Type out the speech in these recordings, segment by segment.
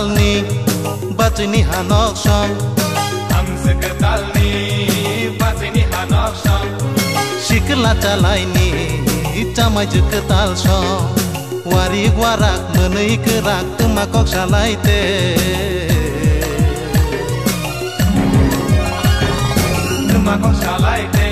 talni batini hanok shang Hamse ke talni batini hanok shang Shikla talaini Tamai juk tal shang Wari warak menei kerak temakok shalaite Temakok shalaite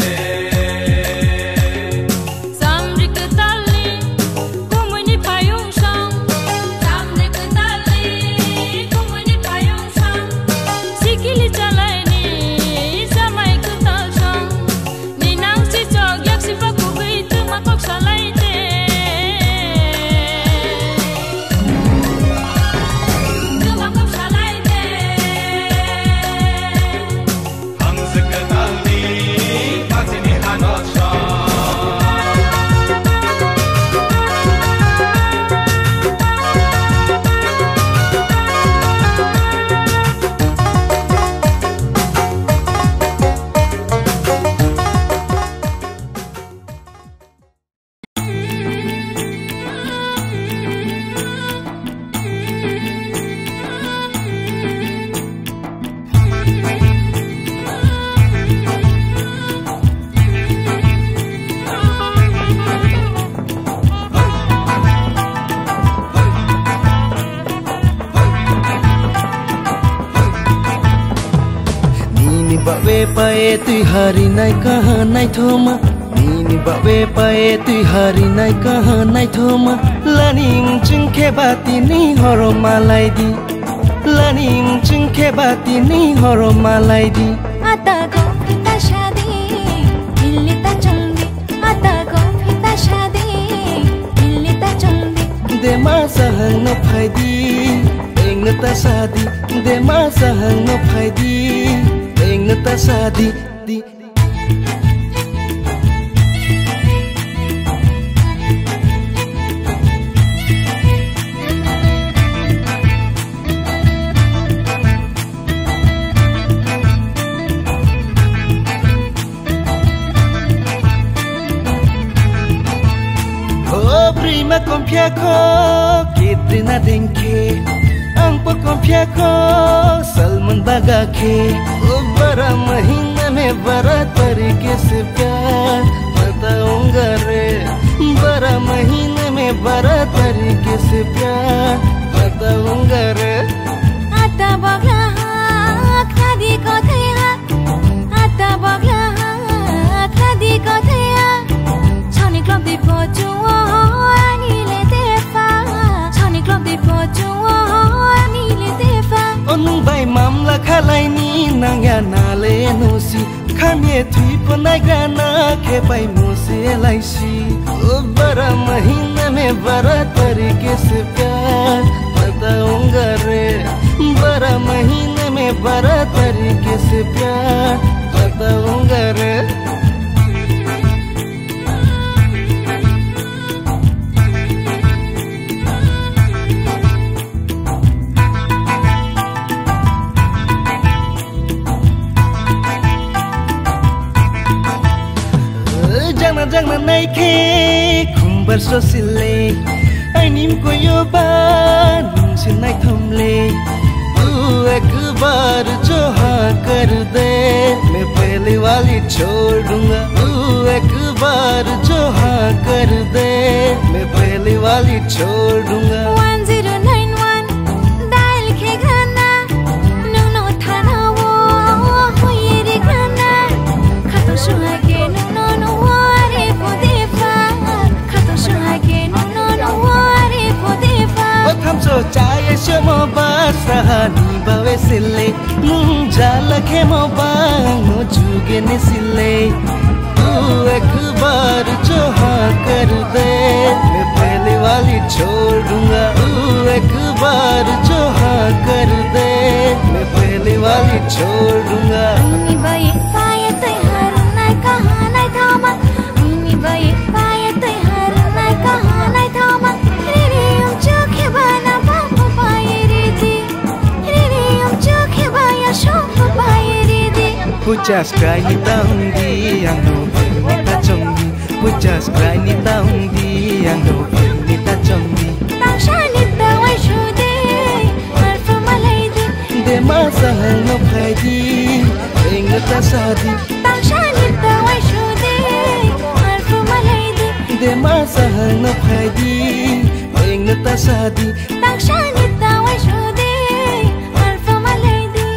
Pae tui hari nai kaha nai thoma Nini bawe pae tui hari nai kaha nai thoma Laning chingke bati ni horo malai di Laning chingke bati ni horo malai di Ata ko pita shadi Dilli ta chongdi Ata ko pita shadi Dilli ta chongdi De ma sahang no phai di Eng ta sadi De ma sahang no phai di Eng ta sadi di Oh prima compia ko kitrina denke Ang po compia ko Salman baga ke बड़ा महीना में बड़ा तरीके से प्यार बताऊंगा रे बड़ा महीने में बड़ा तरीके से प्यार बताऊंगा रे Ata bagla khadi ko thaya Ata bagla khadi ko thaya Chani club di pochu ani le defa Chani club di pochu ani le defa Onung bai mamla khalai ni nang ya na le no si khamye thui panai gana ke bai mo se lai si ओ बड़ा महीने में बड़ा तरीके से प्यार बताऊंगा रे बड़ा महीने में बड़ा तरीके से प्यार बताऊंगा रे Jangan naik ke kumbar sosile, anim ko yoban से नहीं थमले तू एक बार जो हाँ कर दे मैं पहले वाली छोड़ दूंगा तू एक बार जो हाँ कर दे मैं पहले वाली छोड़ दूंगा 1091 डायल के गाना नुनो थाना वो हो ये रे गाना खातो शुहा के नुनो नो वारे पोदेफा खातो शुहा के नुनो नो वारे पोदेफा ओ थम सो चाहे शमो बासहानी बावे सिले जाला के मो बांगो जुगे ने सिले तू एक बार जो हाँ कर दे मैं पहले वाली छोड़ दूंगा तू एक बार जो हाँ कर दे मैं पहले वाली छोड़ दूंगा नी बाई पाए ते हर ना कहा ना थामा नी बाई पाए ते हर ना कहा ना थामा रे रे जो के बना पाप पाए रे दी रे रे जो के बाया शोक पाए रे दी Pujas cry ni taung di yang no ni ta chong di Pujas cry ni taung di yang no ni ta chong di Tang shani ta wai shu de masa no phaidi enga ta sadi tangshani ta wai shode arfu malaidi de masa no phaidi enga ta sadi tangshani ta wai shode arfu malaidi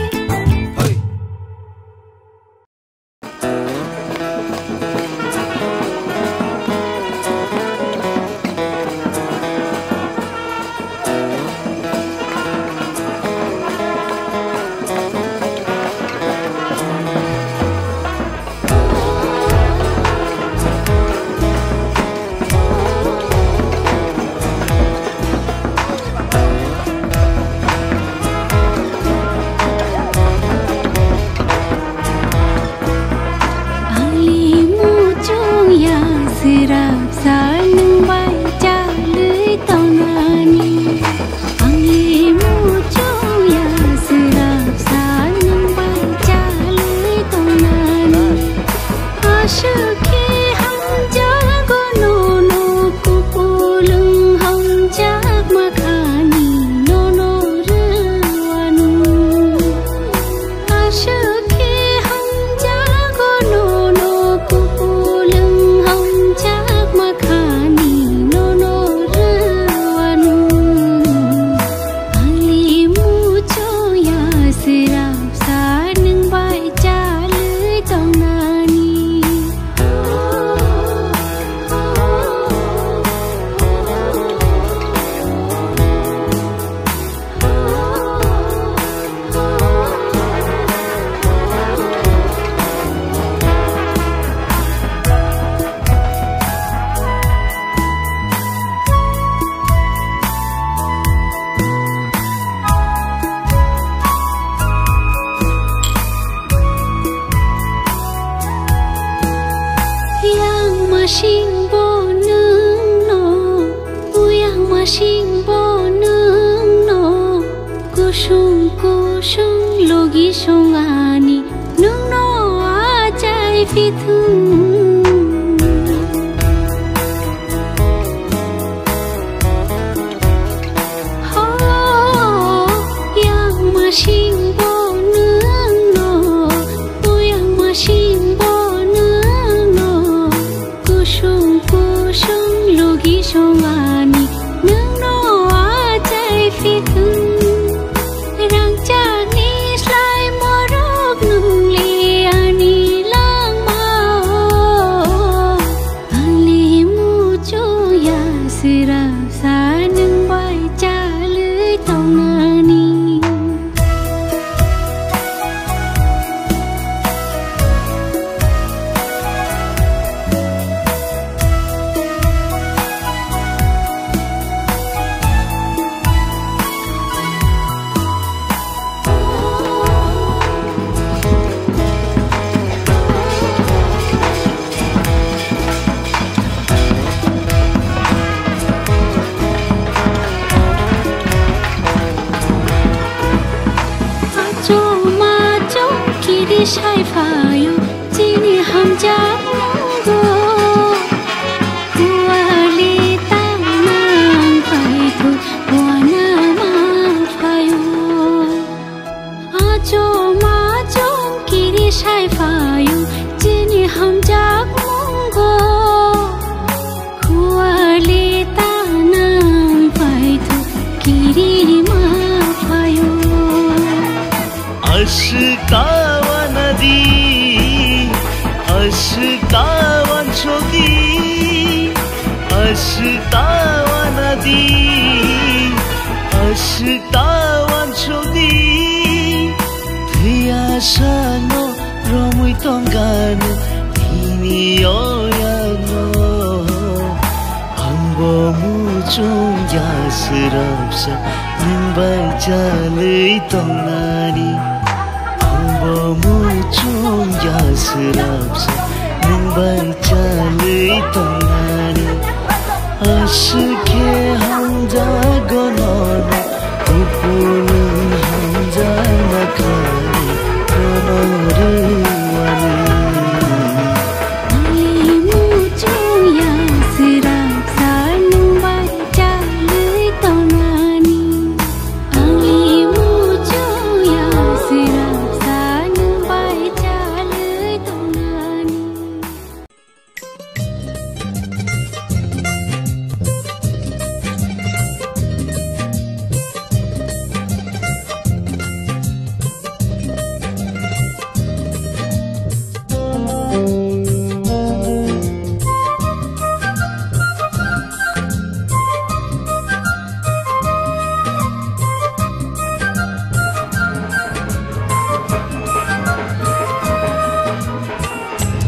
ya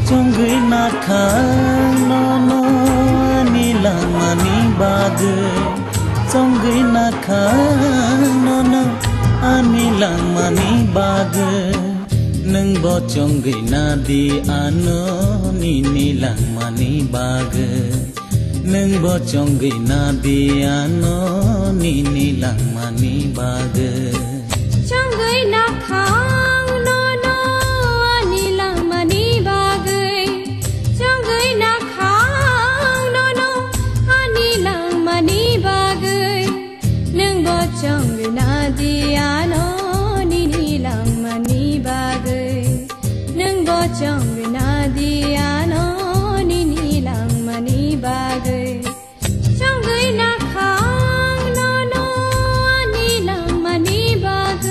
trong gửi nát khang no ni lang mani bag trong gửi nát khang no ani lang mani bag nang bo trong gửi na di ano ni lang mani bag nang bo trong gửi na di ano ni lang mani bag trong gửi nát khang no ani lang mani bag trong gửi nát khang no ani lang mani bag nang bo trong gửi na di ano ni lang mani bag nang bo trong gửi na di ano ni lang mani bag trong gửi nát khang no ani lang mani bag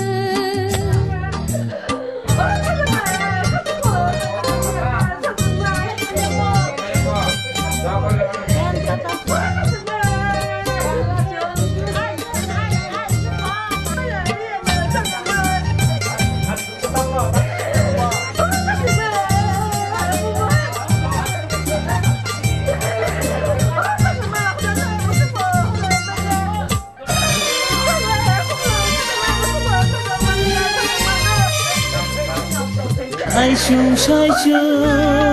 ai chung sai chung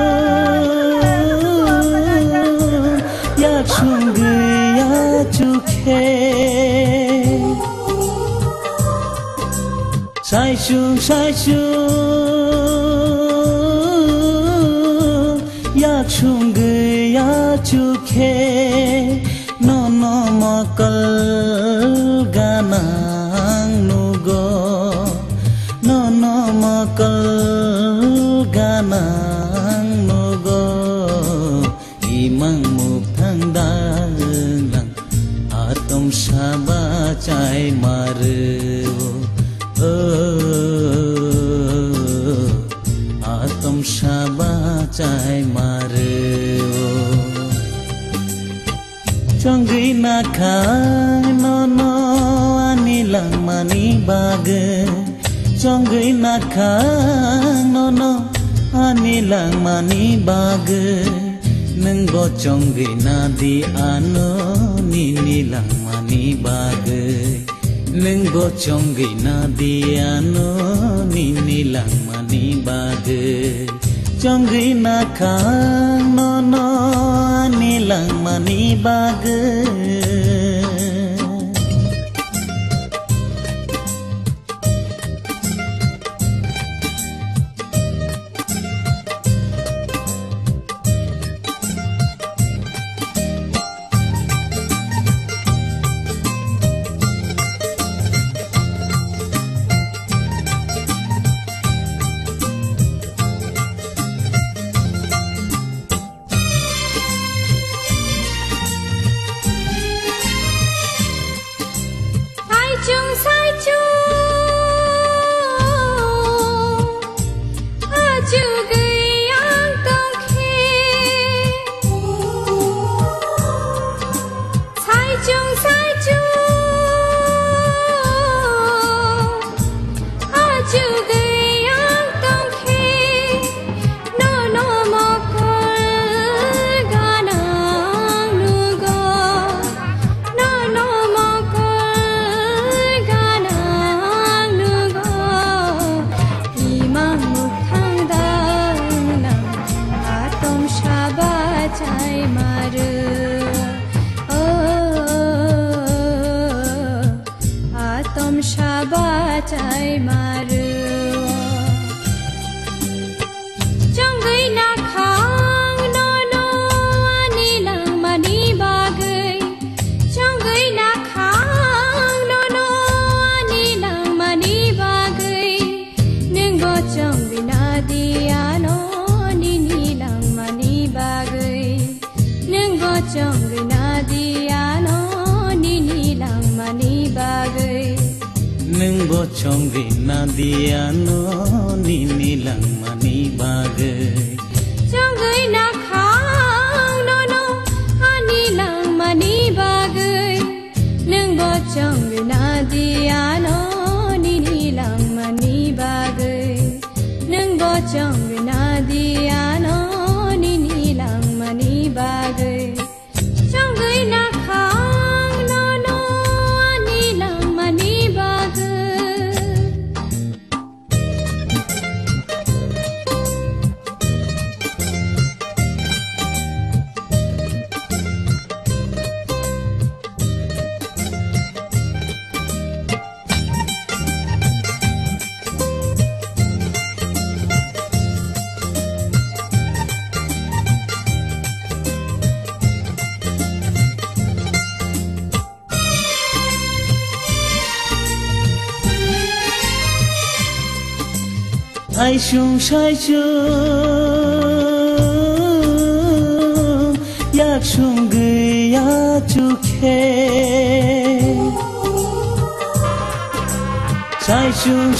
ya chung gửi ya chu khe sai chung ya chung gửi ya chu khe no ma kal ganang nu go no ma kal ganang nu go imang muk thang dalang atom saba chai maru atom saba chai maru trong gửi na khang no ani lang mani bag trong gửi nát khang no ani lang mani bag nang bo trong gửi na di ano ni lang mani bag nang bo trong gửi na di ano ni lang mani bag trong gửi nát khang no ani lang mani bag chai maru trong gửi na khang no ani lang mani bag trong gửi na khang no ani lang mani bag neng bo trong gửi na di ano ni lang mani bag neng bo trong gửi na di ano ni lang mani bag nang bo trong gửi na di ano ni lang mani bag trong gửi na khang no ani lang mani bag nang bo trong gửi na di ano ni lang mani bag nang bo trong gửi na di ano อยากชงกึยาจุเคใช่ชุง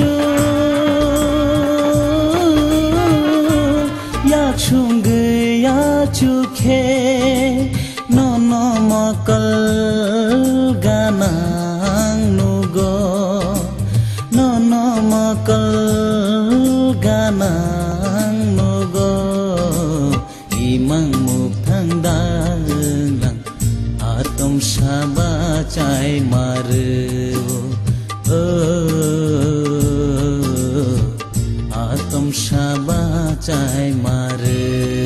อยากชงกึยาจุเคโนมกลกานังนุโกโนมกลกานังนุโกimang muktang dalang atom shaba chai maru atom shaba chai maru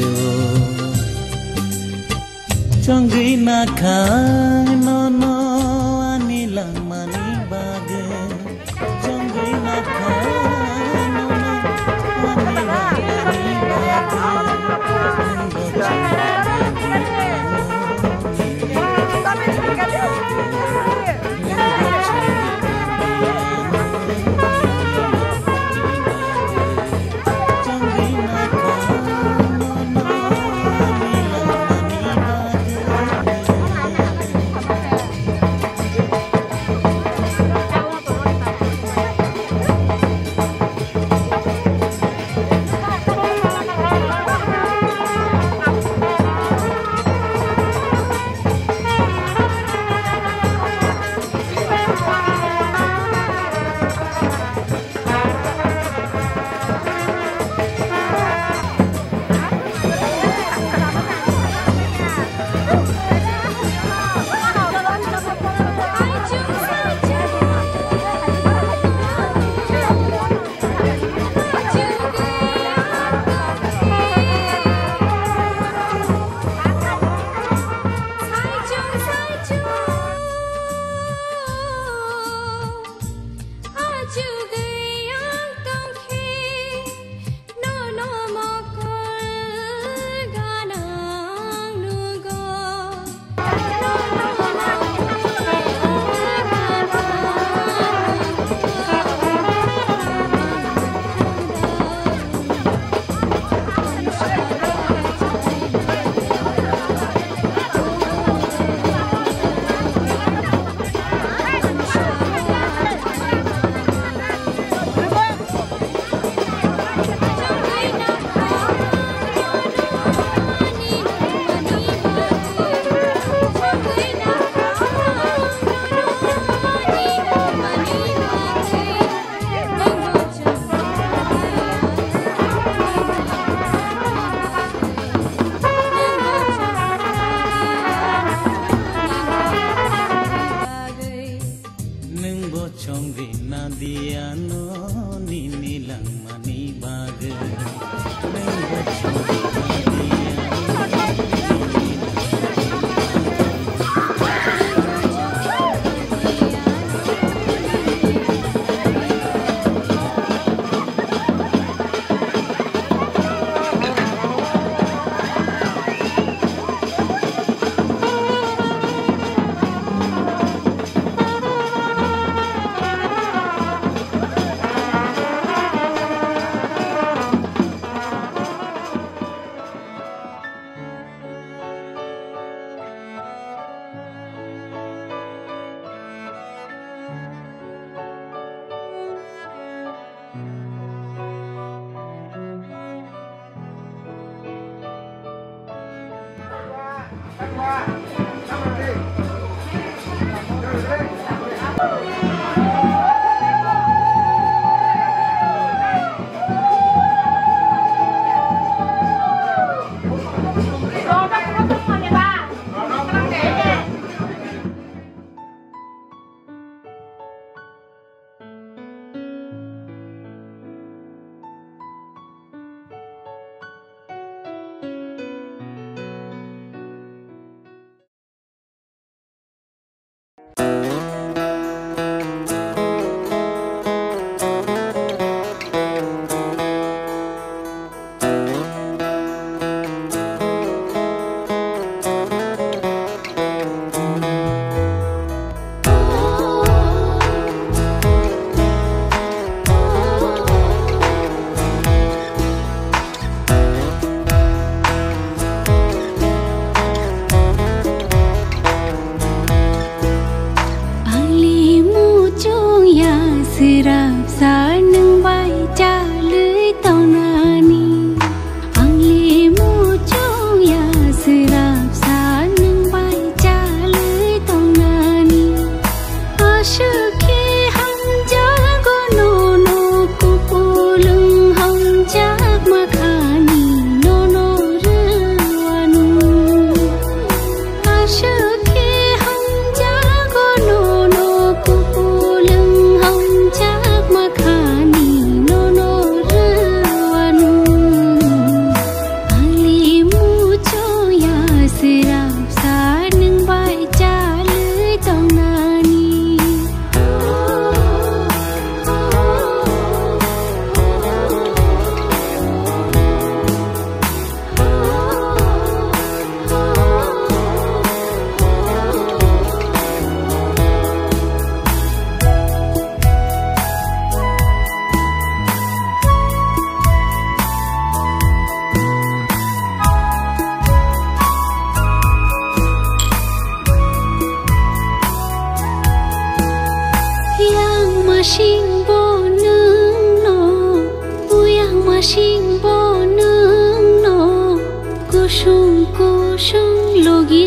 chongri na khang no anilang mani bag chongri na khang no anilang mani bag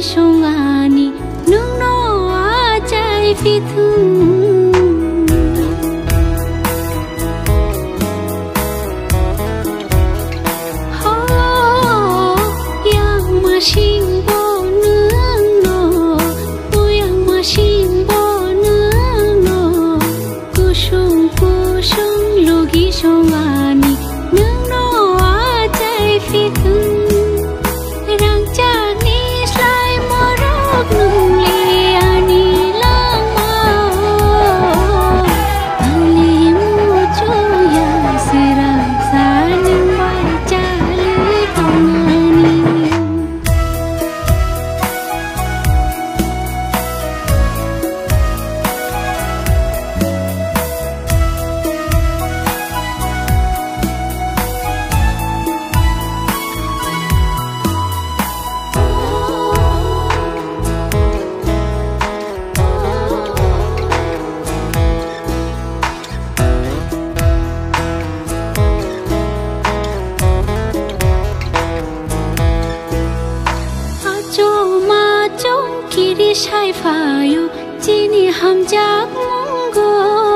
songani nung no ajai fithum ho yang masing bo nung no o yang masing bo nung no kusung kusung logi songani nung no ajai fithum Shai fayu jini ham jak mungo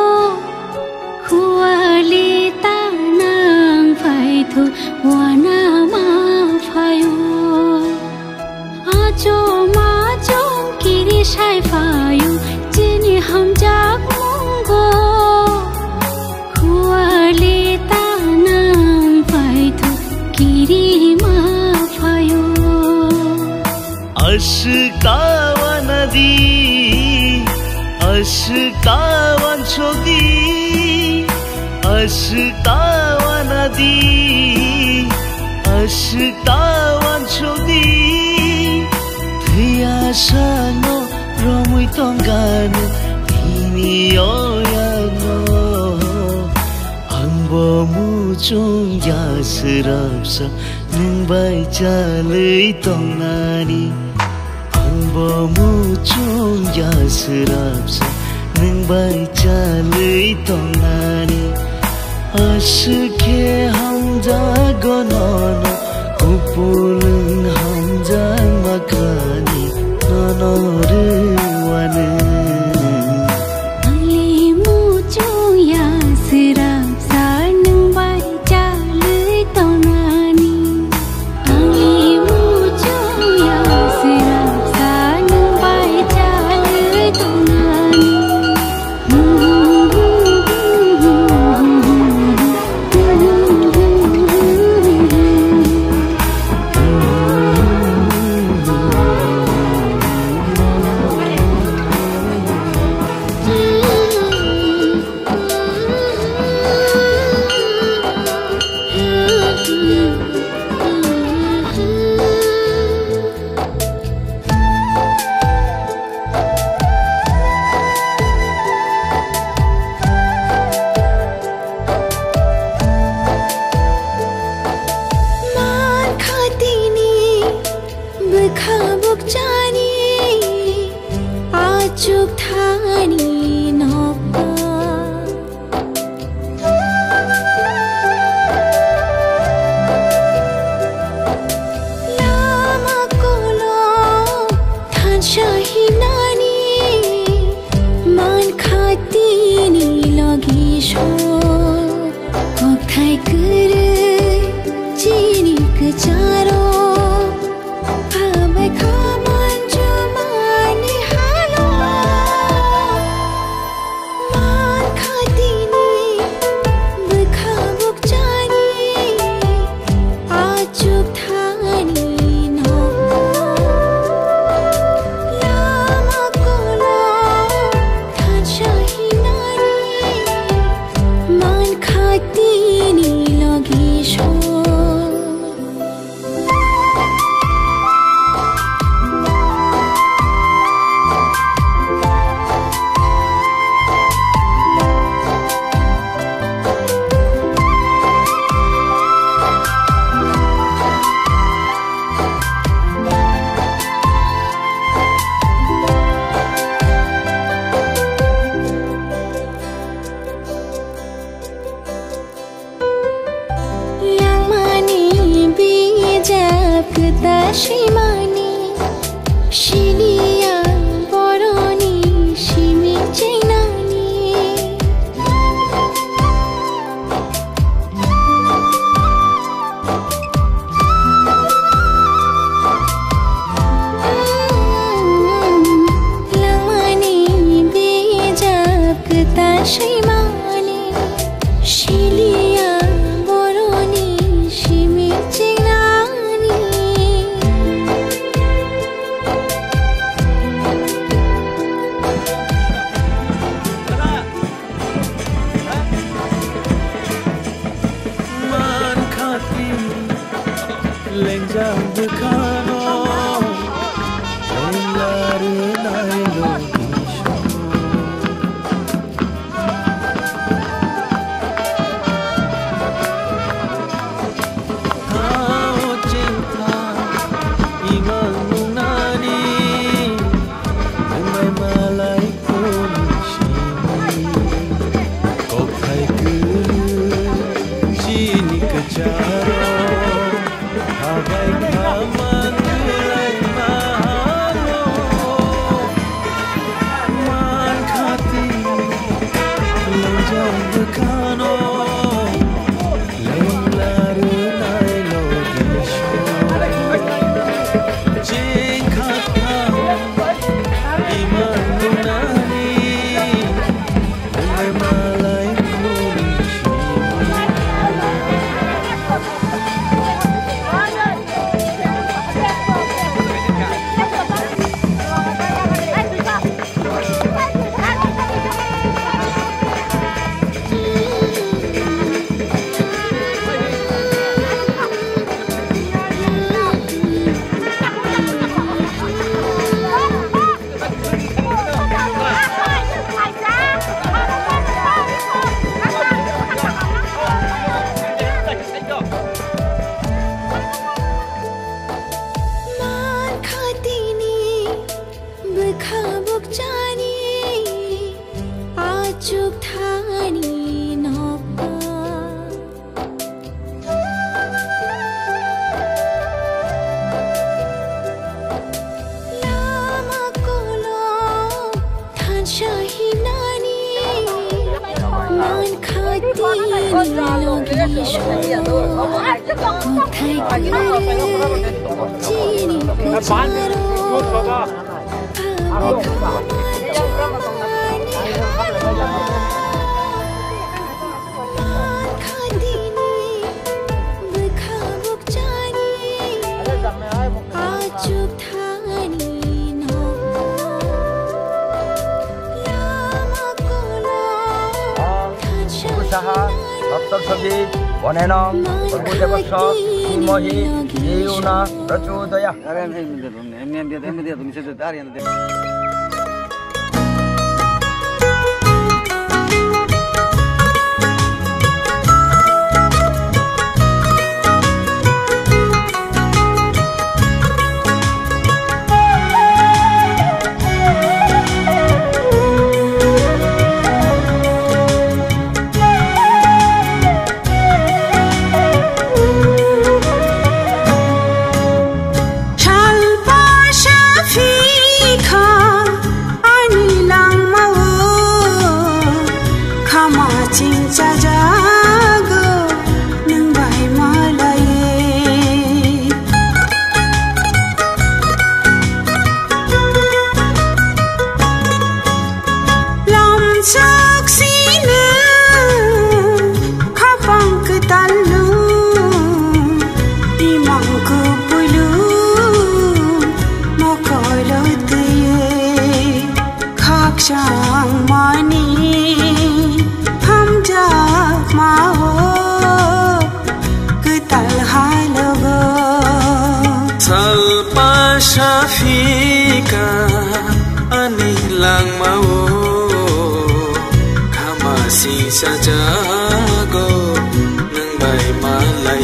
huali tanang fai thu wana ma fayu ajo ma jong kiri shai fayu jini ham jak mungo huali tanang fai thu kiri ma fayu ashkawan ashkawan chodi ashkawan adi ashkawan chodi thia sano romui tongan ini oyano angbo muchung ya serapsa nung bai jalei tongani angbo muchung ya serapsa nung bai jalei tongani ashke hamja gonono upulung hamja makani nonoru wane ali muchung ya serapsa nung bai jalei tongani ali muchung ya serapsa nung bai jalei tongani भनेन बुद्धवर्ष मही येउन प्रचोदया Sajago nang bay malay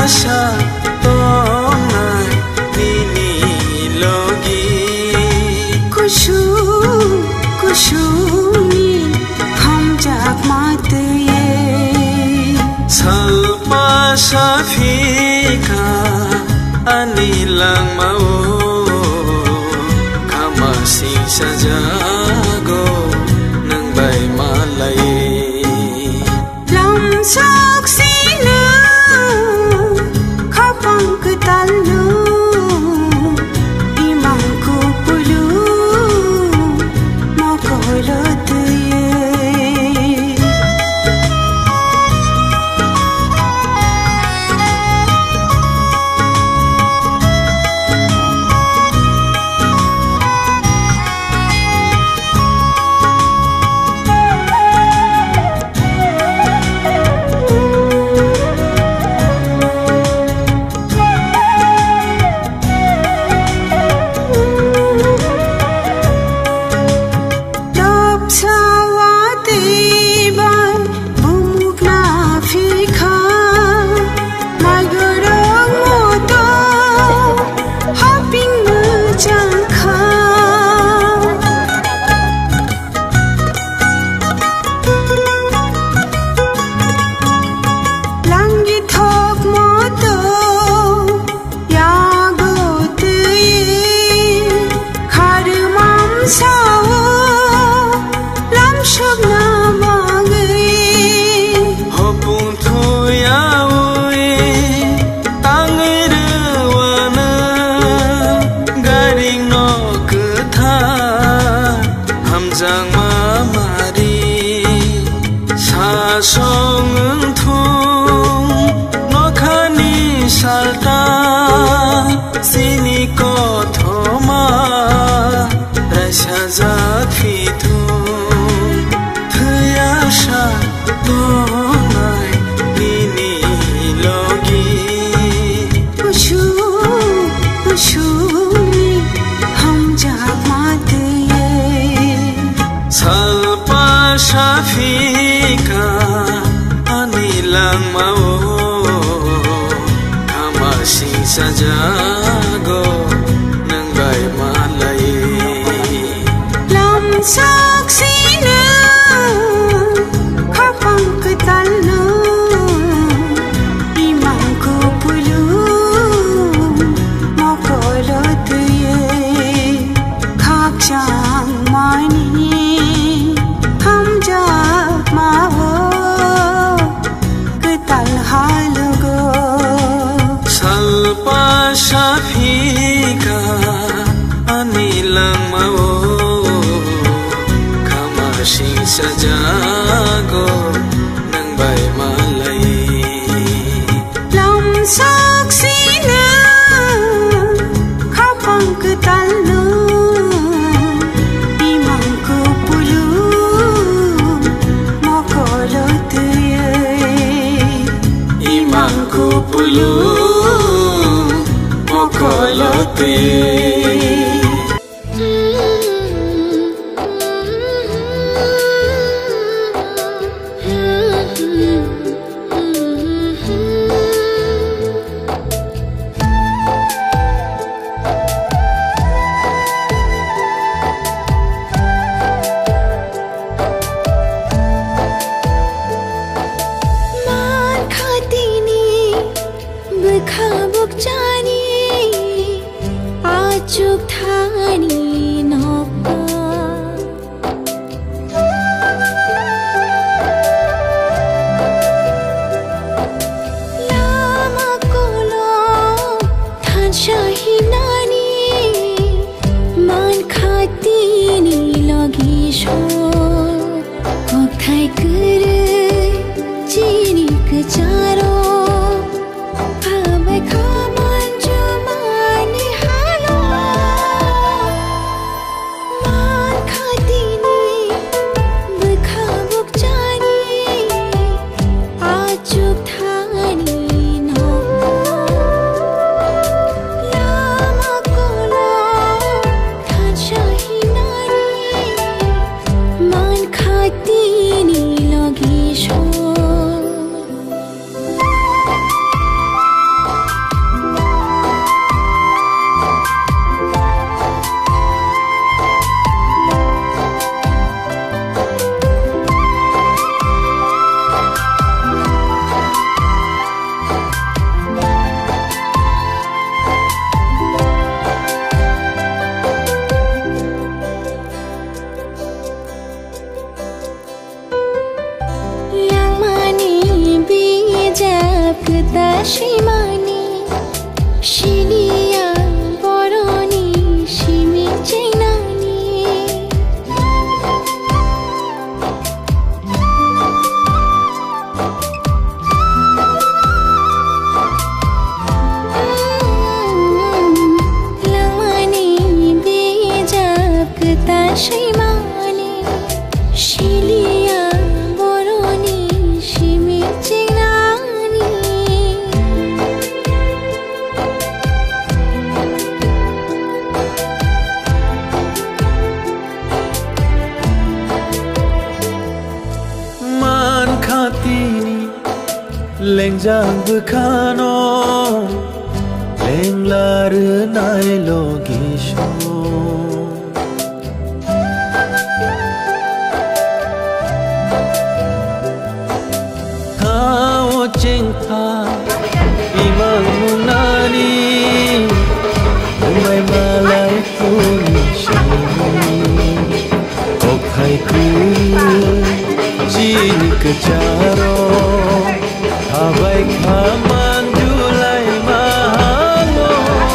आशा तोनाय निनी लोगी कुशु कुशुमी हम जाग माते salpa safika anilang mau kamasing sajago nang bay malay lam saksina kapang ketalo imang ko pulu makolot Shafika anilang mau kamasing sajago nang bay malay lam saksina kapang ketalo imang ko pulu makolot ye kakchang mani salpa safika anilang mau kamasing sajago nang bay malay lam saksina kapang ketalo imang ko pulu makolot ye imang ko pulu makolote Lengjang bekano Lenglar nai logisho Thao cheng tha Imang nani Mai malai kuni shini Okhai ku Jin kejaro Abai kaman julai mahango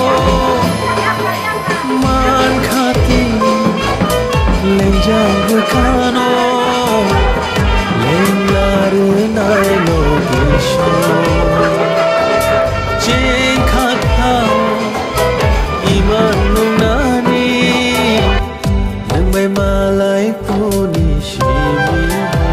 Man khati Lengjang bekano Lenglar nai logisho Jeng khatao Iman nunani Nang may malay kuni shimi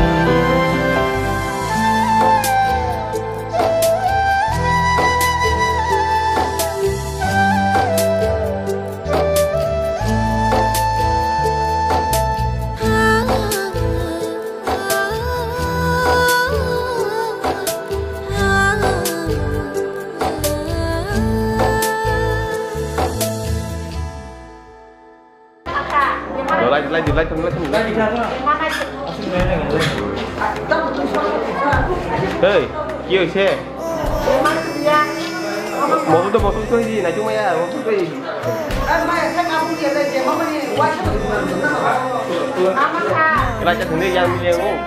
Hey, kêu xe. Một số cái gì này chúng mày à, một số cái gì. Cái cho thằng đi ra đi không?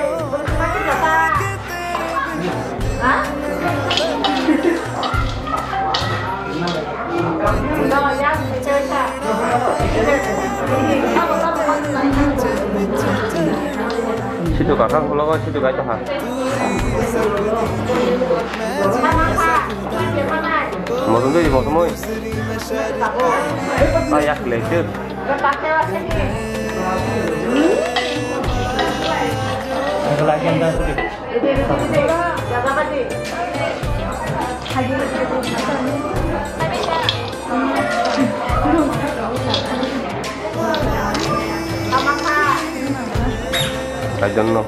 Situ kakak kalau kau situ kacau ha. Mau tunggu di mau semua. Ayah lecet. Lagi anda sedih. Kajian no.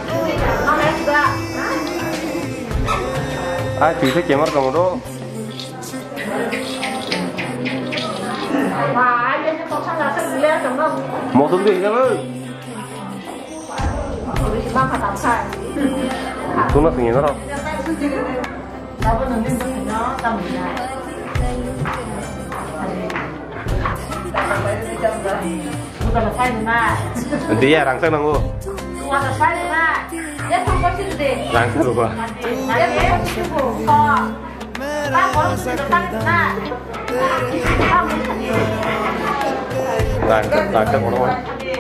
Ah, bisa cemar kamu do. Mau tunggu di sana. Tunggu sini naro. Dia rangsang nanggu. Rangsang lupa. Rangsang mana mana?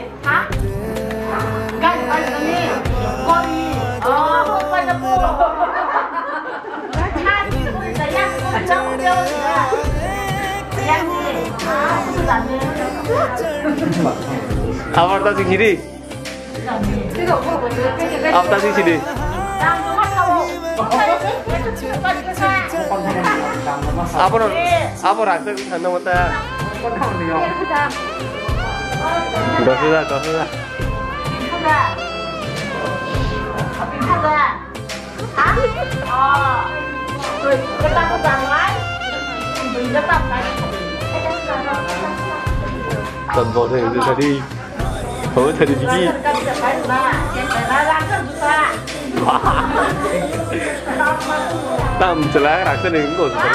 Apa tak sih sini? Apa tak sih sini? Apa rasa anda mata? Dosa. Tận bộ thì đi hối thì đi gì tầm trở lại đặc sản cũng rồi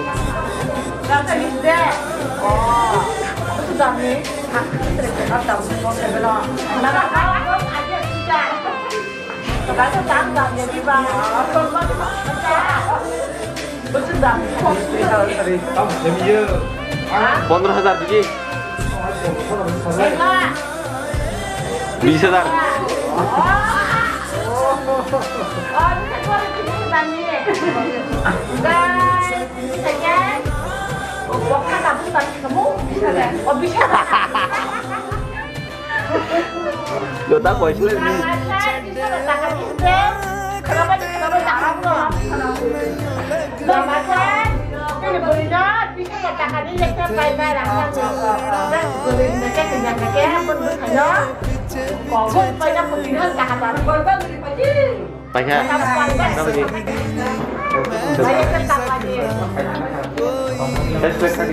Pondok Hazar biji. Bisa tak? Lo tak boleh sih. Ini boleh bisa katakan ini kita bayar langsung. Dan boleh mereka kenyang mereka pun berkaya. Kau pun banyak pilihan kata-kata. Kau kan beri Pakai. Apa ni? Saya tetap lagi. Respect lagi.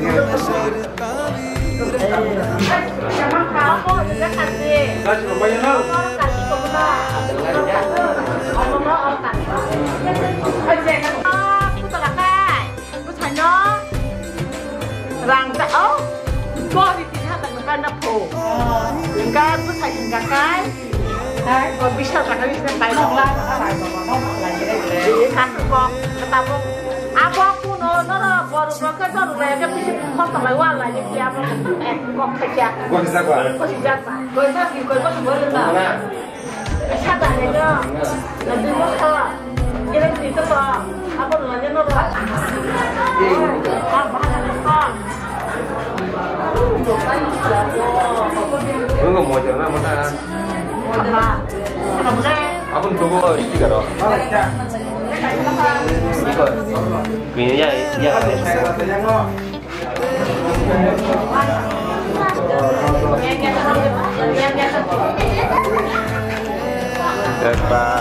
Sama kamu juga kasih. Kasih banyak tau. Kasih kemudian. Ông tặng. Anh sẽ cắt. Tôi tặng cái. Tôi thấy nó. Rằng cái ấu. Cô thì chỉ là tặng cái nắp phủ. Cái tôi thấy cái. Còn bây giờ cái biết cái lòng lại. Đi khăn con. Cái tao con. À con cô nó bỏ được cái đó rồi cái biết không tặng lại qua lại cái kia em con phải chặt. Con đi ra quả. Con chỉ chặt. Coi sao thì coi có được lên nào. Chắc là này đó là đi mất thôi cái này thì tức là à con là nó rồi con con Kau nggak mau jalan apa tak? không ra Aku tunggu tiga dah. Kini ya. Berapa?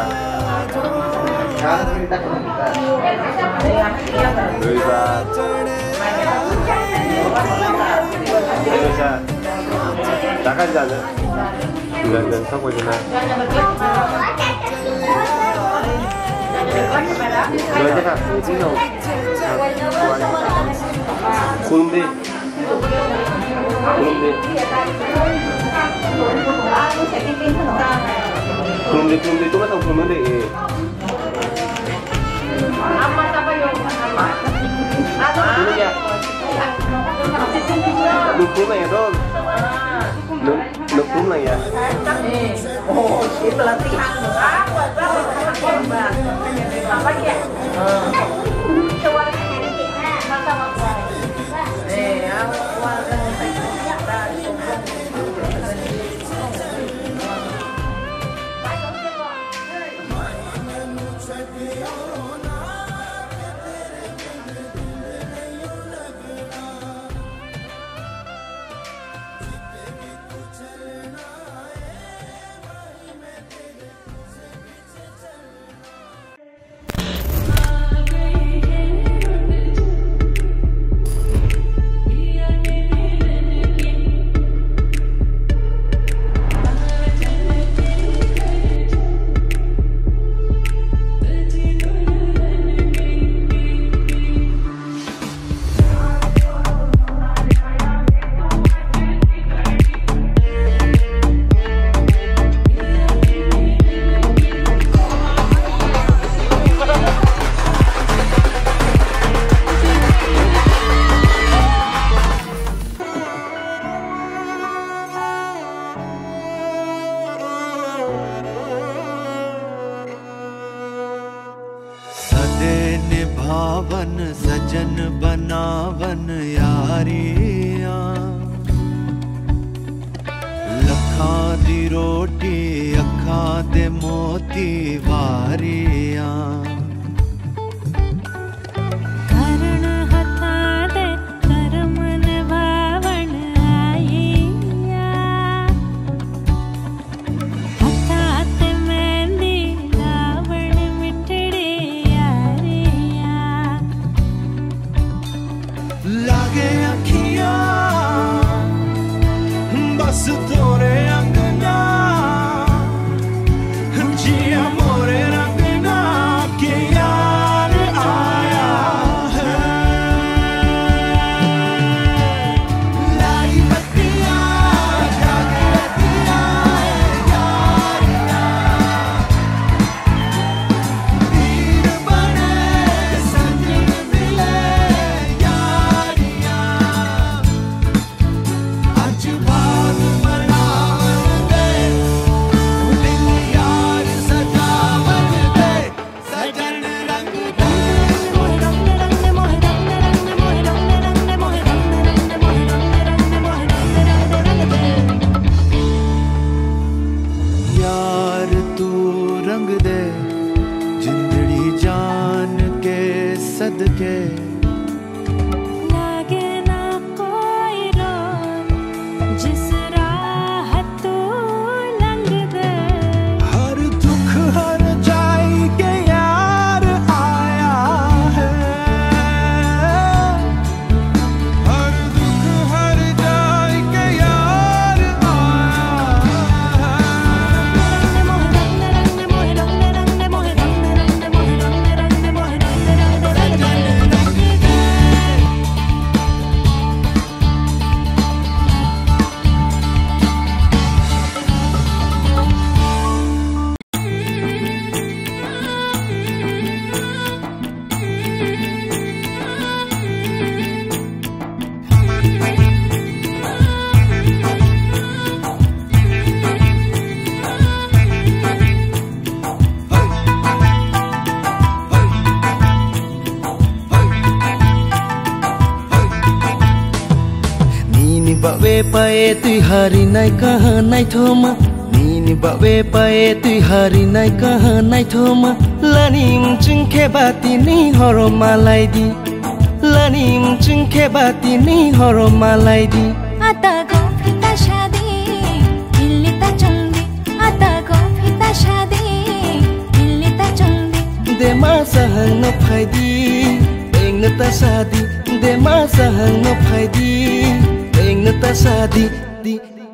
Bisa. Takkan jalan. Dan sampai sana. Dua je kak, ini no. Kulum deh. Kulum deh itu kan tahu kulum deh. apa yang Kulum ya. Kulum lah ya dong. Kulum lah ya. oh si pelatihan apa apa ya coba निभावन सजन बनावन यारियां लखां दी रोटी अखां दे मोती वारियां बस तोरे अंगना जी अमोर bawe pae tui hari nai kaha nai thoma Nini bawe pae tui hari nai kaha nai thoma Lanim chungke bati ni horo malai di Lanim chungke bati ni horo malai di Ata go phita shadi Hilli ta chungdi Ata go phita shadi Hilli ta chungdi De ma sahang no phai di Eng na ta sadi De ma sahang no phai di Eng na ta sadi di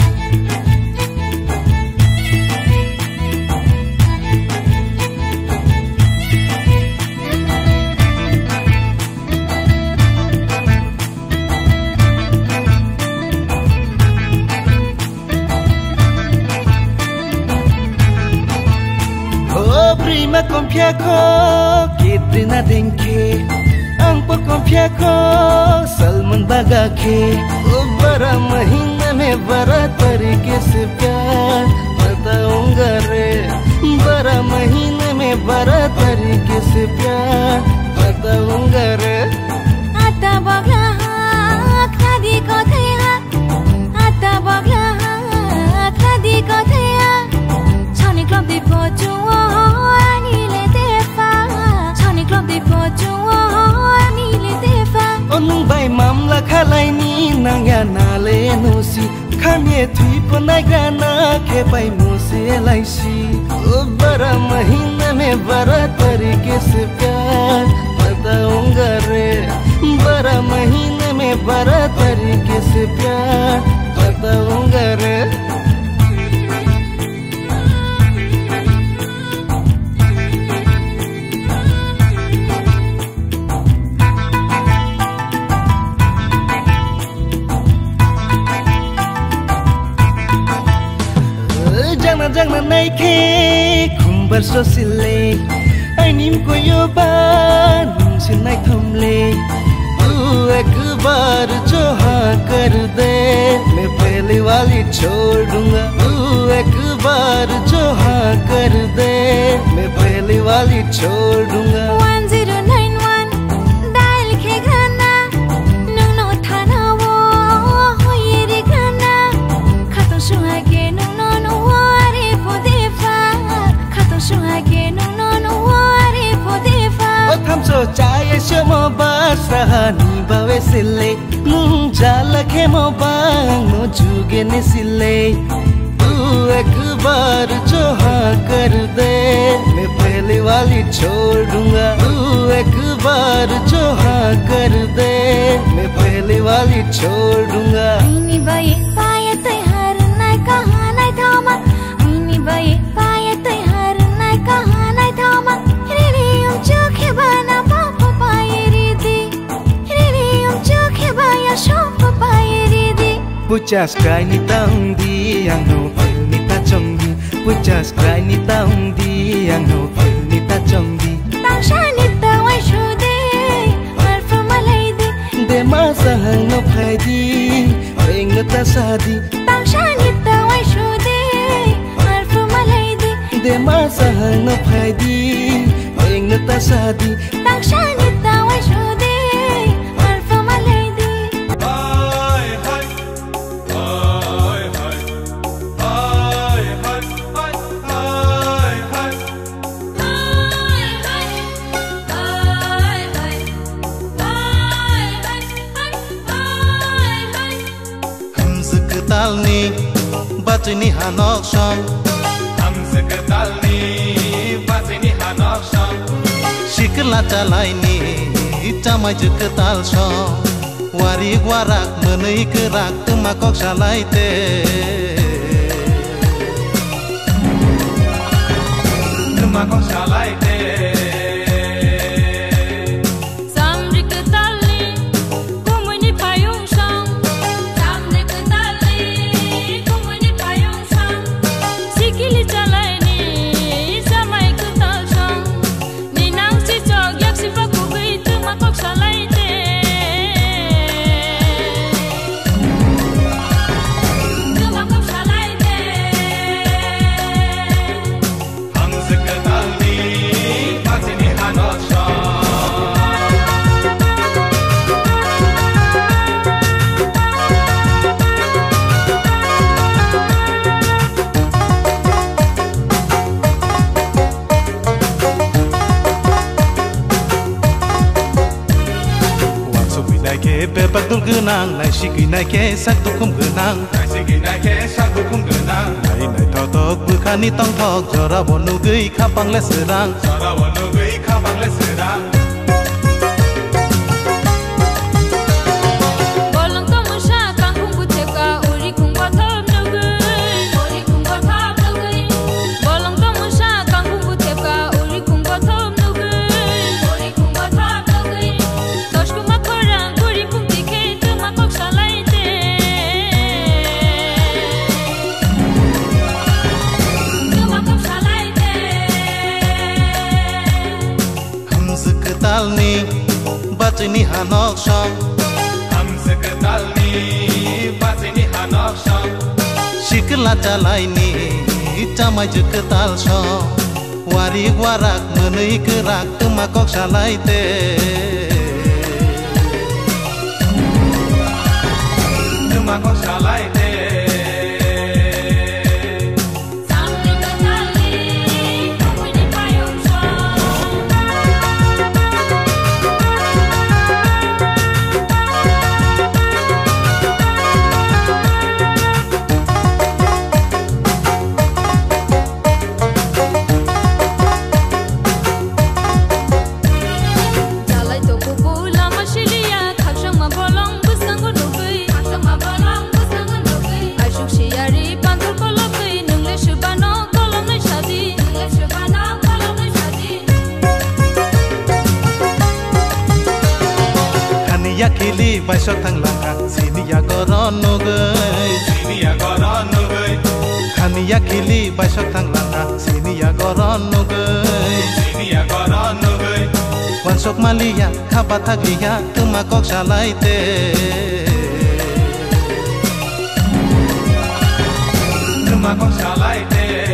Prima compia ko kitrina denke ang po compia ko salman baga ke bara mahina में बड़ा तरीके से प्यार बताऊंगा रे बड़ा महीने में बड़ा तरीके से प्यार बताऊंगा रे आता बगला खादी को थैया आता बगला खादी को थैया छनी क्लब दी पोचो आनीले देफा छनी क्लब दी पोचो आनीले देफा Onung bai mamla khalai ni nangya nale nosi Khamye thui panai gana ke bai mose laisi O bara mahina mein bara tarike se pyar बताऊंगा रे bara mahina mein bara tarike se pyar बताऊंगा रे Jangna naike kumbar so sile Ainim ko yo ba nung sin nai thamle Tu ek baar jo haan kar de Main pehle wali chhod dunga Tu ek baar jo haan kar de Main pehle wali chhod dunga 1091 dial ke gana nung no thana wo hoyeri gana khato shuage nung no no Tham so chaya shmo basahani bawe sile Nung jala ke mo bang no juge ne sile Tu ek baar jo haan kar de Main pehle wali chhod dunga Tu ek baar jo haan kar de Main pehle wali chhod dunga Aini baye paye tai har nai kaha nai thama Aini baye paye tai har nai kaha nai thama Ririum chokhe bana papa paye ridi Ririum chokhe baya shop paye ridi Puchas krai ni taung di ang no pal ni ta chong di Puchas krai ni taung di ang no pal ni ta chong di Tangshani ta wai shude marfa malai di De ma sahang no phai di Eng na ta sadi Tangshani ta wai shude marfa malai di De ma sahang no phai di Eng na ta sadi Tangshani ta wai shude marfa malai di Hai hai hai hai hai hai hai hai Hamzık talni batni hanok sham Hamzık talni batni hanok sham Shikla talaini tamajuk tal sham Wari warak menei kerak temakok shalaite Temakok shalaite nai ke pe pakdul genang nai shiki nai ke sak tukum genang nai shiki nai ke sak tukum genang nai nai thok tok bukhani tong thok jora bonu gei khapang le serang jora bonu gei khapang le serang talni bachini hanok sham hamse ke talni bachini hanok sham shikla chalaini chamai juk tal sham wari warak menei kerak tuma kok shalaite tuma kok shalaite yakili baisok thang langa sini ya goron no gei sini ya goron no gei khani yakili baisok thang langa sini ya goron no gei sini ya goron no gei wansok malia khapa thakliya tuma kok shalaite tuma kok shalaite